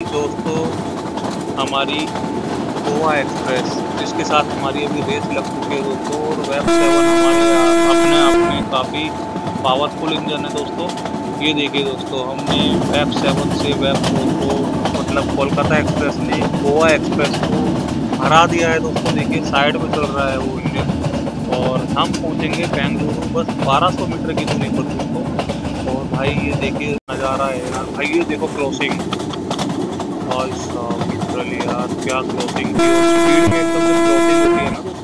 दोस्तों हमारी गोवा एक्सप्रेस, जिसके साथ हमारी अभी रेस लग चुकी है दोस्तों। और वेब 7 हमारे अपने आप में काफ़ी पावरफुल इंजन है दोस्तों। ये देखिए दोस्तों, हमने वेब 7 से वेब 4 को, मतलब कोलकाता एक्सप्रेस ने गोवा एक्सप्रेस को हरा दिया है दोस्तों। देखिए साइड में चल रहा है वो इंजन। और हम पहुंचेंगे बेंगलुरु बस 1200 मीटर की दूरी पर दोस्तों। और भाई ये देखिए नज़ारा है यार, भाई ये देखो क्रॉसिंग, भाई साहब लिटरली यार क्या क्रॉसिंग की, और स्पीड में एकदम से क्रॉसिंग होती है ना।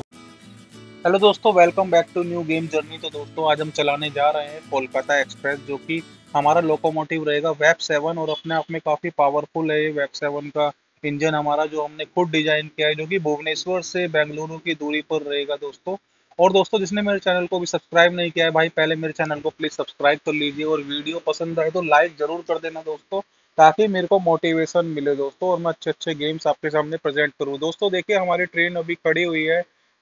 हेलो दोस्तों, welcome back to new game journey. तो दोस्तों आज हम चलाने जा रहे हैं कोलकाता एक्सप्रेस, जो कि हमारा लोकोमोटिव रहेगा वेब 7। और अपने आप में काफ़ी पावरफुल है ये वेब 7 का इंजन हमारा, जो हमने खुद डिजाइन किया है, जो कि भुवनेश्वर से बेंगलुरु की दूरी पर रहेगा दोस्तों। और दोस्तों जिसने मेरे चैनल को भी सब्सक्राइब नहीं किया है भाई, पहले मेरे चैनल को प्लीज़ सब्सक्राइब कर लीजिए। और वीडियो पसंद आए तो लाइक ज़रूर कर देना दोस्तों, ताकि मेरे को मोटिवेशन मिले दोस्तों, और मैं अच्छे अच्छे गेम्स आपके सामने प्रेजेंट करूँ। दोस्तों देखिए हमारी ट्रेन अभी खड़ी हुई है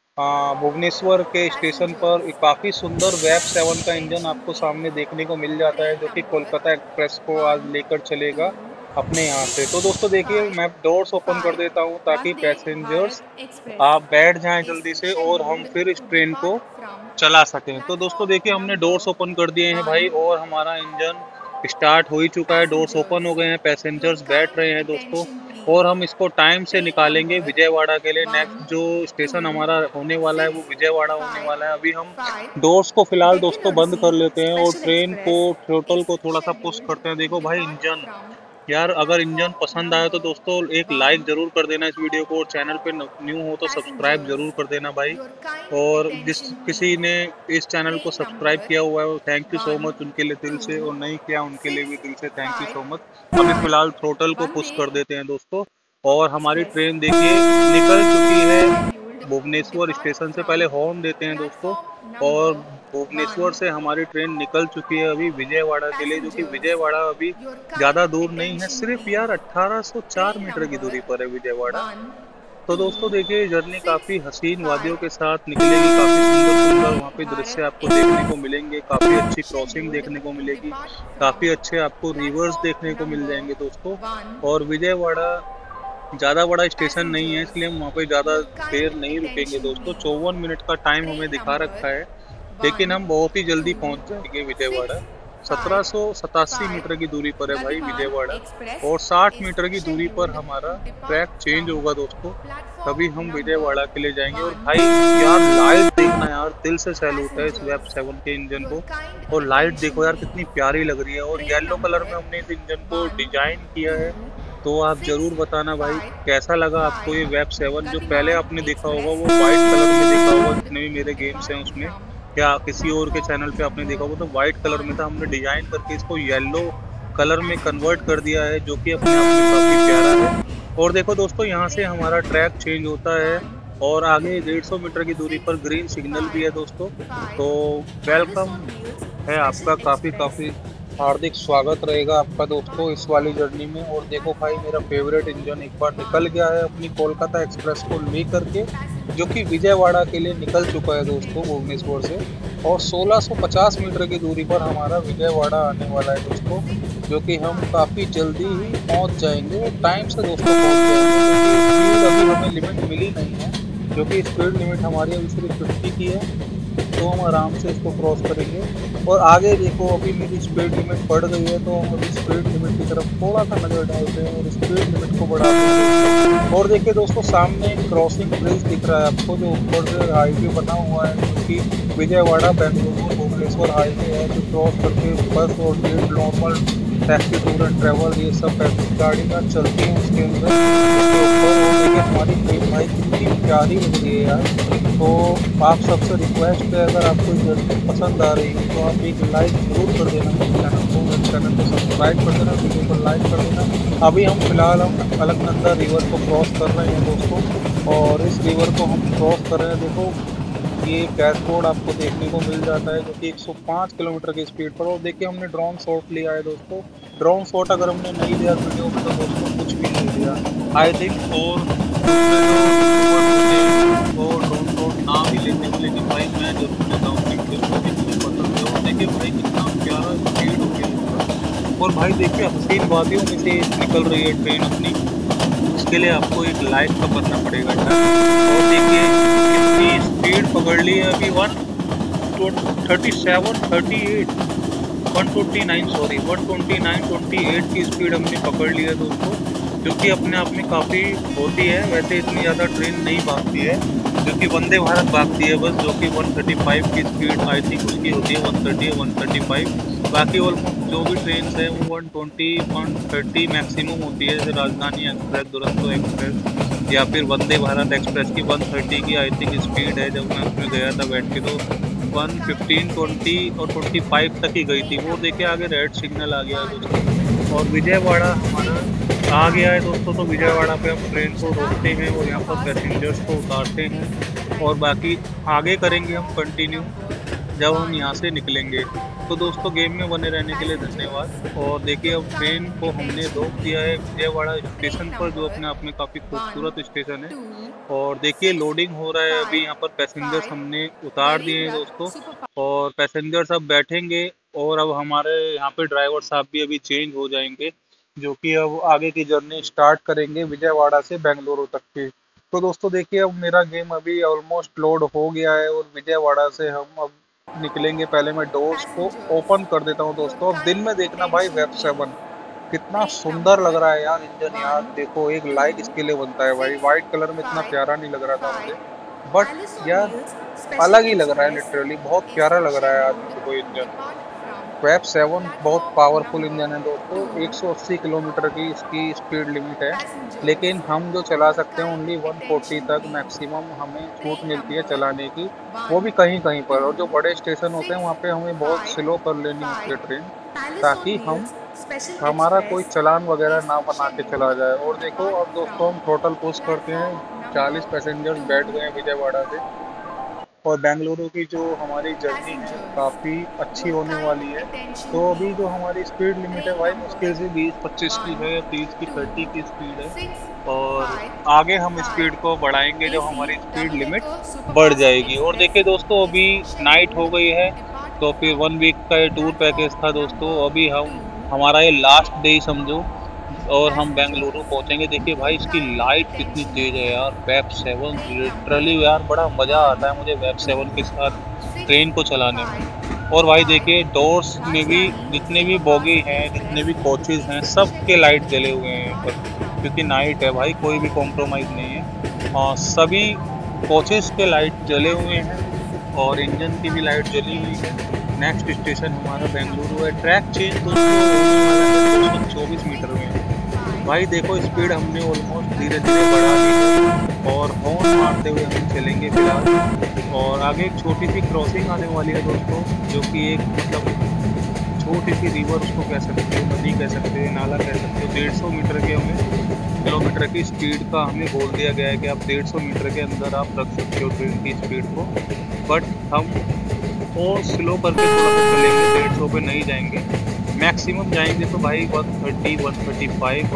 भुवनेश्वर के स्टेशन पर। काफ़ी सुंदर वेब 7 का इंजन आपको सामने देखने को मिल जाता है, जो कि कोलकाता एक्सप्रेस को आज लेकर चलेगा अपने यहाँ से। तो दोस्तों देखिए मैं डोर्स ओपन कर देता हूँ, ताकि पैसेंजर्स आप बैठ जाएं जल्दी से, और हम फिर इस ट्रेन को चला सकें। तो दोस्तों देखिए हमने डोर्स ओपन कर दिए हैं भाई, और हमारा इंजन स्टार्ट हो ही चुका है। डोर्स ओपन हो गए हैं, पैसेंजर्स बैठ रहे हैं दोस्तों। और हम इसको टाइम से निकालेंगे विजयवाड़ा के लिए। नेक्स्ट जो स्टेशन हमारा होने वाला है वो विजयवाड़ा होने वाला है। अभी हम डोर्स को फिलहाल दोस्तों बंद कर लेते हैं, और ट्रेन को थ्रोटल को थोड़ा सा पुश करते हैं। देखो भाई इंजन, यार अगर इंजन पसंद आए तो दोस्तों एक लाइक जरूर कर देना इस वीडियो को, और चैनल पे न्यू हो तो सब्सक्राइब जरूर कर देना भाई। और जिस किसी ने इस चैनल को सब्सक्राइब किया हुआ है थैंक यू सो मच उनके लिए दिल से, और नहीं किया उनके लिए भी दिल से थैंक यू सो मच। अभी फिलहाल थ्रोटल को पुश कर देते हैं दोस्तों। और हमारी ट्रेन देखिए निकल चुकी है भुवनेश्वर स्टेशन से। पहले हॉर्न देते हैं दोस्तों। और भुवनेश्वर से हमारी ट्रेन निकल चुकी है अभी विजयवाड़ा के लिए, जो कि विजयवाड़ा अभी ज़्यादा दूर नहीं है, सिर्फ यार 1804 मीटर की दूरी पर है विजयवाड़ा। तो दोस्तों देखिए जर्नी काफ़ी हसीन वादियों के साथ निकलेगी, काफ़ी सुंदर सुंदर वहाँ पे दृश्य आपको देखने को मिलेंगे, काफ़ी अच्छी क्रॉसिंग देखने को मिलेगी, काफ़ी अच्छे आपको रिवर्स देखने को मिल जाएंगे दोस्तों। और विजयवाड़ा ज़्यादा बड़ा स्टेशन नहीं है, इसलिए हम वहाँ पे ज़्यादा देर नहीं रुकेंगे दोस्तों। 54 मिनट का टाइम हमें दिखा रखा है, लेकिन हम बहुत ही जल्दी पहुँच जाएंगे विजयवाड़ा। 1787 मीटर की दूरी पर है भाई विजयवाड़ा, और 60 मीटर की दूरी पर हमारा ट्रैक चेंज होगा दोस्तों, तभी हम विजयवाड़ा के लिए जाएंगे। और भाई यार लाइट देखना यार, दिल से सैल्यूट है इस वेब 7 के इंजन को। और लाइट देखो यार कितनी प्यारी लग रही है, और येलो कलर में हमने इस इंजन को डिजाइन किया है। तो आप जरूर बताना भाई कैसा लगा आपको ये वेब 7। जो पहले आपने देखा होगा वो वाइट कलर में देखा होगा, जितने भी मेरे गेम्स हैं उसमें, या किसी और के चैनल पे आपने देखा होगा तो वाइट कलर में था। हमने डिजाइन करके इसको येलो कलर में कन्वर्ट कर दिया है, जो कि अपने आप में काफ़ी प्यारा है। और देखो दोस्तों यहाँ से हमारा ट्रैक चेंज होता है, और आगे 150 मीटर की दूरी पर ग्रीन सिग्नल भी है दोस्तों। तो वेलकम है आपका, काफ़ी काफ़ी हार्दिक स्वागत रहेगा आपका दोस्तों इस वाली जर्नी में। और देखो भाई मेरा फेवरेट इंजन एक बार निकल गया है अपनी कोलकाता एक्सप्रेस को लेकर के, जो कि विजयवाड़ा के लिए निकल चुका है दोस्तों भुवनेश्वर से। और 1650 मीटर की दूरी पर हमारा विजयवाड़ा आने वाला है दोस्तों, जो कि हम काफ़ी जल्दी ही पहुंच जाएंगे, टाइम से दोस्तों पहुंच जाएंगे। क्योंकि स्पीड अभी हमें लिमिट मिली नहीं है, जो कि स्पीड लिमिट हमारी अभी सिर्फ 50 की है। तो हम आराम से इसको क्रॉस करेंगे। और आगे देखो अभी मेरी स्पीड लिमिट बढ़ गई है, तो हम अभी स्पीड लिमिट की तरफ थोड़ा सा नज़र डालते हैं और स्पीड लिमिट को बढ़ाते हैं। और देखिए दोस्तों सामने क्रॉसिंग ब्रिज दिख रहा है आपको, जो ऊपर से हाईवे बना हुआ है, जो कि विजयवाड़ा बेंगलुरु भुवनेश्वर हाईवे है, जो क्रॉस करके बस और train normal taxi tour and travel ये सब गाड़ियाँ चलती हैं उसके अंदर, उसके ऊपर। और देखिए हमारी ट्रेन भाई कितनी प्यारी लग रही है यार। तो आप सबसे रिक्वेस्ट है, अगर आपको जर्नी पसंद आ रही है तो आप एक लाइक जरूर कर देना मेरे चैनल को सब्सक्राइब कर देना, वीडियो को लाइक कर देना। अभी हम फिलहाल हम अलकनंदा रिवर को क्रॉस कर रहे हैं दोस्तों, और इस रिवर को हम क्रॉस कर रहे हैं। देखो ये डैशबोर्ड आपको देखने को मिल जाता है, जो कि 105 किलोमीटर की स्पीड पर। और देखिए हमने ड्रोन शॉट लिया है दोस्तों। ड्रोन शॉट अगर हमने नहीं लिया वीडियो में तो दोस्तों कुछ भी नहीं लिया आई थिंक। और ड्रोन शॉट ना भी लेते हो, लेकिन भाई मैं जरूर लेता हूँ क्योंकि मुझे पसंद है। और देखिए भाई कितना प्यारा स्पीड हो गया इसका। और भाई देखिए हसीन वादियों में से निकल रही है ट्रेन अपनी। उसके लिए आपको एक लाइक तो करना पड़ेगा यार। और देखिए कितनी स्पीड पकड़ ली है अभी, 137 38 129 सॉरी 129 28 की स्पीड हमने पकड़ ली है दोस्तों, जो कि अपने आप में काफ़ी होती है। वैसे इतनी ज़्यादा ट्रेन नहीं भागती है, जो कि वंदे भारत भागती है बस, जो कि 135 की स्पीड आई थिंक उसकी होती है, 130 या 135। बाकी ऑलमोस्ट जो भी ट्रेन है वो 120 130 मैक्सिमम होती है, जैसे राजधानी एक्सप्रेस, दुरंतो एक्सप्रेस या फिर वंदे भारत एक्सप्रेस की 130 की आई थिंक स्पीड है। जब मैं उसमें गया था बैठ के तो 115 20 और 25 तक ही गई थी। वो देखिए आगे रेड सिग्नल आ गया है दोस्तों, और विजयवाड़ा हमारा आ गया है दोस्तों। तो विजयवाड़ा पे हम ट्रेन को रोकते हैं और यहाँ पर पैसेंजर्स को उतारते हैं, और बाकी आगे करेंगे हम कंटिन्यू जब हम यहाँ से निकलेंगे। तो दोस्तों गेम में बने रहने के लिए धन्यवाद। और देखिए अब ट्रेन को हमने रोक दिया है विजयवाड़ा स्टेशन पर, जो अपने आप में काफ़ी खूबसूरत स्टेशन है। और देखिए लोडिंग हो रहा है अभी, यहाँ पर पैसेंजर्स हमने उतार दिए हैं दोस्तों, और पैसेंजर्स अब बैठेंगे। और अब हमारे यहाँ पे ड्राइवर साहब भी अभी चेंज हो जाएंगे, जो कि अब आगे की जर्नी स्टार्ट करेंगे विजयवाड़ा से बेंगलुरु तक की। तो दोस्तों देखिए अब मेरा गेम अभी ऑलमोस्ट लोड हो गया है, और विजयवाड़ा से हम अब निकलेंगे। पहले मैं डोर्स को ओपन कर देता हूँ दोस्तों। अब दिन में देखना भाई वेब 7 कितना सुंदर लग रहा है यार इंजन। यार देखो एक लाइक इसके लिए बनता है भाई, वाइट कलर में इतना प्यारा नहीं लग रहा था मुझे, बट यार अलग ही लग रहा है, लिटरली बहुत प्यारा लग रहा है आज मुझे को इंजन। वेब 7 बहुत पावरफुल इंजन है दोस्तों, 180 किलोमीटर की इसकी स्पीड लिमिट है, लेकिन हम जो चला सकते हैं ओनली 140 तक मैक्सिमम हमें छूट मिलती है चलाने की, वो भी कहीं कहीं पर। और जो बड़े स्टेशन होते हैं वहाँ पे हमें बहुत स्लो कर लेनी होती है ट्रेन, ताकि हम हमारा कोई चालान वगैरह ना बना के चला जाए। और देखो अब दोस्तों हम टोटल पुश करते हैं, 40 पैसेंजर्स बैठ गए हैं विजयवाड़ा से, और बेंगलुरु की जो हमारी जर्नी है काफ़ी अच्छी होने वाली है। तो अभी जो हमारी स्पीड लिमिट है भाई मुश्किल से 20-25 की है, या 30 की 30 की स्पीड है। और आगे हम स्पीड को बढ़ाएंगे जब हमारी स्पीड लिमिट बढ़ जाएगी। और देखिए दोस्तों अभी नाइट हो गई है, तो फिर 1 वीक का ये टूर पैकेज था दोस्तों। अभी हम हमारा ये लास्ट डे ही समझो, और हम बेंगलुरु पहुंचेंगे। देखिए भाई इसकी लाइट कितनी तेज है यार, वेब 7 लिटरली यार बड़ा मज़ा आता है मुझे वेब 7 के साथ ट्रेन को चलाने में। और भाई देखिए डोर्स में भी जितने भी बोगी हैं, जितने भी कोचेज हैं, सब के लाइट जले हुए हैं यहाँ पर, क्योंकि नाइट है भाई, कोई भी कॉम्प्रोमाइज़ नहीं है। और सभी कोचेज के लाइट जले हुए हैं, और इंजन की भी लाइट जली हुई है। नेक्स्ट स्टेशन हमारा बेंगलुरु है। ट्रैक चेंज दोस्तों होने वाला है 224 मीटर में। भाई देखो स्पीड हमने ऑलमोस्ट धीरे धीरे बढ़ा दी है, और हॉर्न मारते हुए हम चलेंगे फिलहाल। और आगे एक छोटी सी क्रॉसिंग आने वाली है दोस्तों, जो कि एक मतलब छोटी सी रिवर उसको कह सकते हो, नदी कह सकते हो, नाला कह सकते हो। 150 मीटर के हमें किलोमीटर की स्पीड का हमें बोल दिया गया है कि आप 150 मीटर के अंदर आप रख सकते हो ट्रेन की स्पीड को, बट हम और स्लो करके थोड़ा सा चलेंगे, 150 पे नहीं जाएंगे। मैक्सिमम जाएंगे तो भाई 130 135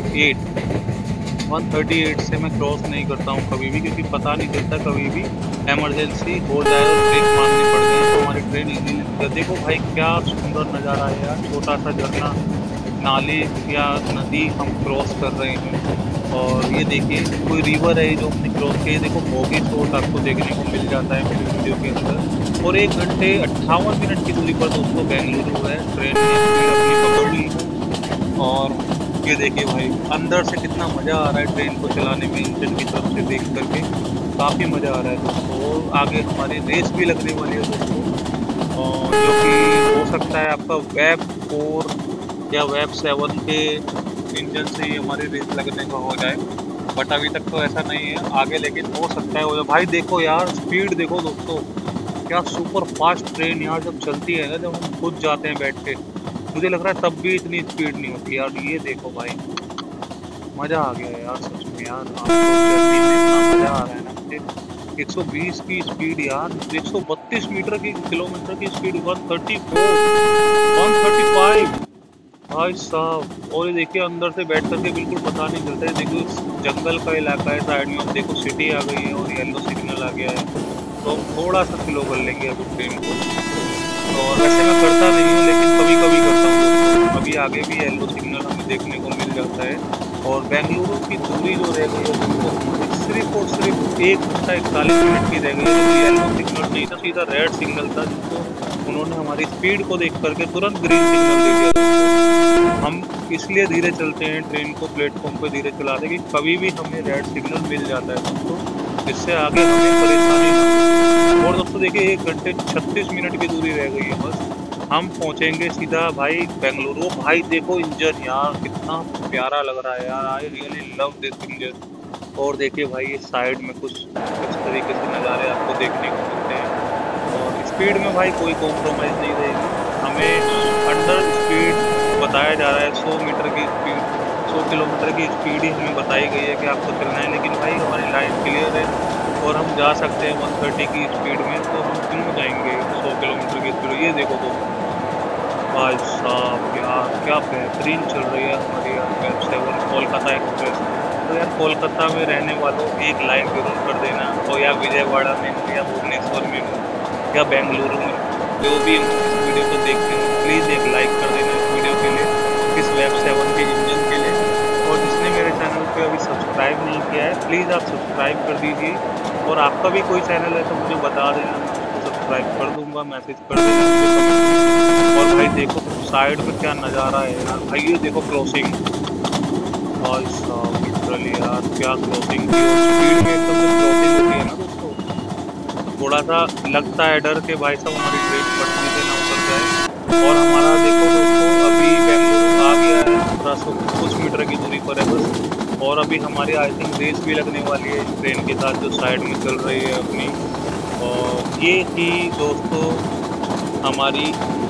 138 से मैं क्रॉस नहीं करता हूँ कभी भी, क्योंकि पता नहीं चलता कभी भी इमरजेंसी हो जाए और ब्रेक मारने पड़ जाए तो हमारी ट्रेन इजीली। देखो भाई क्या सुंदर नज़ारा है यार, छोटा सा झरना, नाले या नदी हम क्रॉस कर रहे हैं। और ये देखिए कोई रिवर है जो हमने क्रॉस किया। देखो बोगी शॉट आपको देखने को मिल जाता है मेरे वीडियो के अंदर। और 1 घंटे 58 मिनट की दूरी पर दोस्तों बेंगलुरु है। ट्रेन ने स्पीड अपनी पकड़ ली है, और ये देखिए भाई अंदर से कितना मज़ा आ रहा है ट्रेन को चलाने में, इंजन की तरफ से देख करके काफ़ी मज़ा आ रहा है दोस्तों। और आगे हमारी रेस भी लगने वाली है दोस्तों, और जो कि हो सकता है आपका वेब 4 या वेब 7 के इंजन से ही हमारी रेस लगने का हो जाए, बट अभी तक तो ऐसा नहीं है आगे, लेकिन हो सकता है हो जाए। भाई देखो यार स्पीड देखो दोस्तों, क्या सुपर फास्ट ट्रेन यार जब चलती है ना, जब हम खुद जाते हैं बैठ के, मुझे लग रहा है तब भी इतनी स्पीड नहीं होती यार। ये देखो भाई मज़ा आ गया यार सच में यार, आपको जर्नी में इतना मज़ा आ रहा है ना मुझे। 120 की स्पीड यार, 132 मीटर की किलोमीटर की स्पीड, 134 135 भाई साहब। और ये देखिए अंदर से बैठ करके बिल्कुल पता नहीं चलता है। देखो जंगल का इलाका है साइड में, अब देखो सिटी आ गई है और येलो सिग्नल आ गया है, तो हम थोड़ा सा स्लो कर लेंगे अभी ट्रेन को। और वैसे मैं करता नहीं हूँ, लेकिन कभी कभी करता हूँ दोस्तों। अभी आगे भी येलो सिग्नल हमें देखने को मिल जाता है। और बेंगलुरु की दूरी जो रह गई है दोस्तों हमारी सिर्फ और सिर्फ 1 घंटा 41 मिनट की रह गई है। जो येलो सिग्नल नहीं था, सीधा रेड सिग्नल था, जिसको उन्होंने हमारी स्पीड को देख करके तुरंत ग्रीन सिग्नल दे दिया दोस्तों। हम इसलिए धीरे चलते हैं, ट्रेन को प्लेटफॉर्म पे धीरे चलाते हैं कि कभी भी हमें रेड सिग्नल मिल जाता है दोस्तों, जिससे आगे हमें परेशानी ना हो। और दोस्तों देखिए 1 घंटे 36 मिनट की दूरी रह गई है बस, हम पहुंचेंगे सीधा भाई बेंगलुरु। भाई देखो इंजन यार कितना प्यारा लग रहा है यार, I really love this engine. और देखिए भाई ये साइड में कुछ इस तरीके से नज़ारे आपको देखने को मिलते हैं। और स्पीड में भाई कोई कॉम्प्रोमाइज़ नहीं रहेगी, हमें अंडर स्पीड बताया जा रहा है 100 मीटर की स्पीड, 100 किलोमीटर की स्पीड ही हमें बताई गई है कि आपको चलना है। लेकिन भाई हमारी लाइन क्लियर है और हम जा सकते हैं 130 की स्पीड में, तो हम क्यों जाएंगे 100 किलोमीटर की स्पीड। ये देखो दोस्तों भाई साहब यार क्या बेहतरीन चल रही है हमारी यार वेब 7 कोलकाता एक्सप्रेस। तो यार कोलकाता में रहने वालों एक लाइक जरूर कर देना, और या विजयवाड़ा में हो या भुवनेश्वर में हो या बेंगलुरु में, जो भी इस वीडियो को देखते हो प्लीज़ एक लाइक कर देना इस वीडियो के लिए, इस वेब 7 के इंजन के लिए। और जिसने मेरे चैनल पे अभी सब्सक्राइब नहीं किया है प्लीज़ आप सब्सक्राइब कर दीजिए। और आपका भी कोई चैनल है तो मुझे बता देना, मैं उसको सब्सक्राइब कर दूंगा, मैसेज कर देना मुझे कमेंट। और भाई देखो साइड में क्या नज़ारा है यार, भाई ये देखो क्रॉसिंग, भाई साहब लिटरली यार क्या क्रॉसिंग की, और स्पीड में एकदम से क्रॉसिंग होती है ना दोस्तों, तो थोड़ा सा लगता है डर के भाई साहब हमारी ट्रेन पटरी से ना उतर जाए। और हमारा देखो दोस्तों अभी बेंगलुरु आ गया है, 1500 कुछ मीटर की दूरी पर है बस। और अभी हमारी आई थिंक रेस भी लगने वाली है इस ट्रेन के साथ जो साइड में चल रही है अपनी। और ये थी दोस्तों हमारी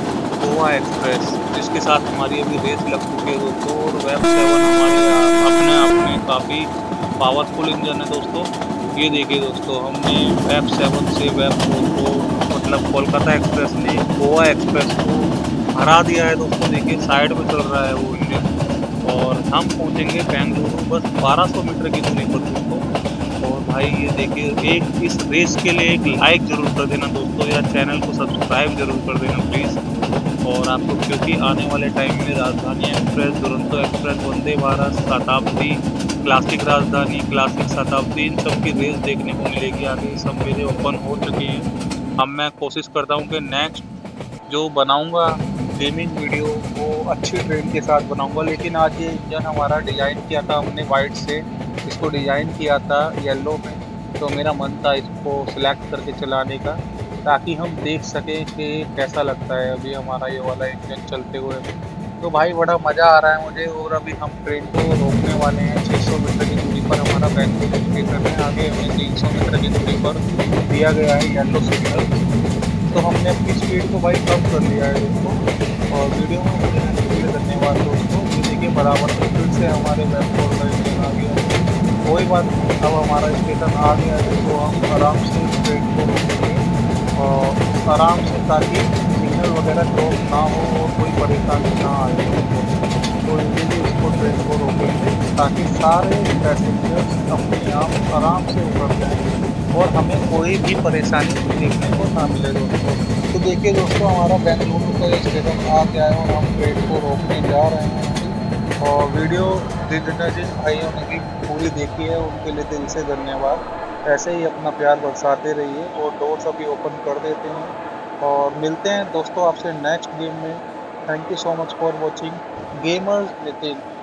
गोवा एक्सप्रेस, जिसके साथ हमारी अभी रेस लग चुकी है दोस्तों। और वेब 7 हमारे अपने आप में काफ़ी पावरफुल इंजन है दोस्तों। ये देखिए दोस्तों हमने वेब 7 से वेब 4 को, मतलब कोलकाता एक्सप्रेस ने गोवा एक्सप्रेस को हरा दिया है दोस्तों। देखिए साइड में चल रहा है वो इंजन, और हम पहुंचेंगे बेंगलुरु बस 1200 मीटर की दूरी पर दोस्तों। और भाई ये देखिए एक इस रेस के लिए एक लाइक ज़रूर कर देना दोस्तों, या चैनल को सब्सक्राइब ज़रूर कर देना प्लीज़। और आपको क्योंकि आने वाले टाइम में Rajdhani express, Duronto express, Vande Bharat, Shatabdi, classic राजधानी, क्लासिक शताब्दी, इन सब की रेस देखने को मिलेगी आगे। सब मेरे ओपन हो चुकी हैं। अब मैं कोशिश करता हूँ कि नेक्स्ट जो बनाऊँगा गेमिंग वीडियो वो अच्छी ट्रेन के साथ बनाऊँगा। लेकिन आज ये इंजन हमारा डिज़ाइन किया था हमने वाइट से, इसको डिज़ाइन किया था येलो में, तो मेरा मन था इसको सिलेक्ट करके चलाने का, ताकि हम देख सकें कि कैसा लगता है अभी हमारा ये वाला इंजन चलते हुए। तो भाई बड़ा मज़ा आ रहा है मुझे। और अभी हम ट्रेन को रोकने वाले हैं 600 मीटर की दूरी पर, हमारा बेंगलुरु स्टेशन है। आगे हमें 300 मीटर की दूरी पर दिया गया है येलो सिग्नल, तो हमने अपनी स्पीड को भाई कम कर लिया है दोस्तों। और वीडियो में मुझे रहने के लिए धन्यवाद दोस्तों। ये देखिए बराबर स्पीड से हमारे वेब 4 का इंजन आ गया है। कोई बात नहीं, अब हमारा स्टेशन आ गया है तो हम आराम से ट्रेन को रोकेंगे और आराम से, ताकि सिग्नल वगैरह क्रॉस ना हो और कोई परेशानी ना आए हमको। तो इसीलिए इसको ट्रेन को रोकेंगे ताकि सारे पैसेंजर्स अपने आप आराम से उतर जाएँ और हमें कोई भी परेशानी देखने को ना मिले दोस्तों। तो देखिए दोस्तों हमारा बेंगलुरु का स्टेशन आ गया है और हम ट्रेन को रोकने जा रहे हैं। और वीडियो जिन भाइयों ने भी पूरी देखी है उनके लिए दिल से धन्यवाद। ऐसे ही अपना प्यार बरसाते रहिए और डोर्स अभी ओपन कर देते हैं और मिलते हैं दोस्तों आपसे नेक्स्ट गेम में। Thank you so much for watching gamers Nitin.